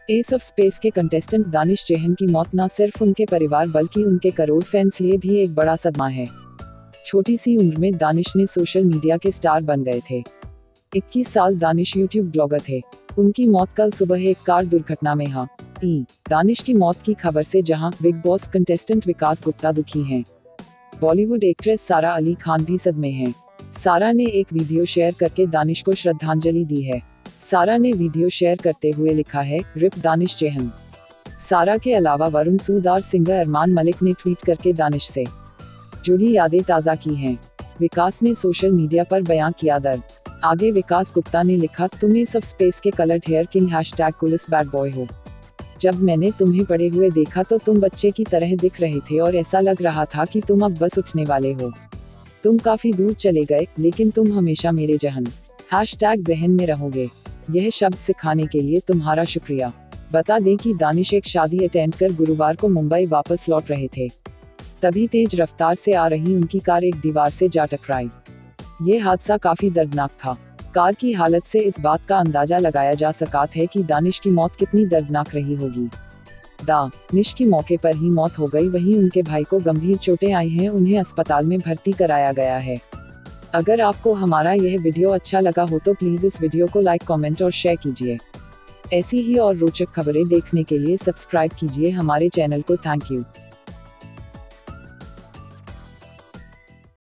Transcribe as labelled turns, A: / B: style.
A: S of space के contestant Danish Zehen की मौत न सिर्फ उनके परिवार बल्कि उनके करोड़ फैंस लिए भी एक बड़ा सदमा है। छोटी सी उम्र में दानिश ने सोशल मीडिया के स्टार बन गए थे। 21 साल दानिश यूट्यूब ब्लॉगर थे। उनकी मौत कल सुबह एक कार दुर्घटना में हुई। दानिश की मौत की खबर से जहां बिग बॉस कंटेस्टेंट विकास गुप्ता दुखी हैं, बॉलीवुड एक्ट्रेस सारा अली खान भी सदमे हैं। सारा ने एक वीडियो शेयर करके दानिश को श्रद्धांजलि दी है। सारा ने वीडियो शेयर करते हुए लिखा है, रिप दानिश जहन। सारा के अलावा वरुण सूद और सिंगर अरमान मलिक ने ट्वीट करके दानिश से जुड़ी यादें ताज़ा की हैं। विकास ने सोशल मीडिया पर बयां किया दर्द। आगे विकास गुप्ता ने लिखा, तुम एस ऑफ स्पेस के coloured hair king #coolest bad boy हो। जब मैंने तुम्हें पड़े हुए देखा तो तुम बच्चे की तरह दिख रहे थे और ऐसा लग रहा था कि तुम अब बस उठने वाले हो। तुम काफी दूर चले गए, लेकिन तुम हमेशा मेरे जहन #जहन में रहोगे। यह शब्द सिखाने के लिए तुम्हारा शुक्रिया। बता दें कि दानिश एक शादी अटेंड कर गुरुवार को मुंबई वापस लौट रहे थे। तभी तेज रफ्तार से आ रही उनकी कार एक दीवार से जा टकराई। ये हादसा काफी दर्दनाक था। कार की हालत से इस बात का अंदाजा लगाया जा सका है कि दानिश की मौत कितनी दर्दनाक रही होगी। दानिश की मौके पर ही मौत हो गई, वहीं उनके भाई को गंभीर चोटें आई हैं, उन्हें अस्पताल में भर्ती कराया गया है। अगर आपको हमारा यह वीडियो अच्छा लगा हो तो प्लीज़ इस वीडियो को लाइक, कमेंट और शेयर कीजिए। ऐसी ही और रोचक खबरें देखने के लिए सब्सक्राइब कीजिए हमारे चैनल को। Thank you.